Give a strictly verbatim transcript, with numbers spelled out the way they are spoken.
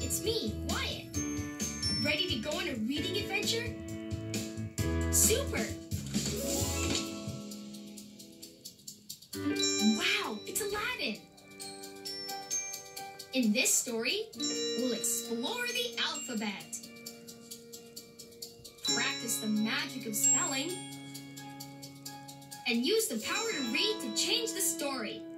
it's me, Wyatt. Ready to go on a reading adventure? Super! Wow, it's Aladdin! In this story, we'll explore the alphabet, practice the magic of spelling, and use the power to read to change the story.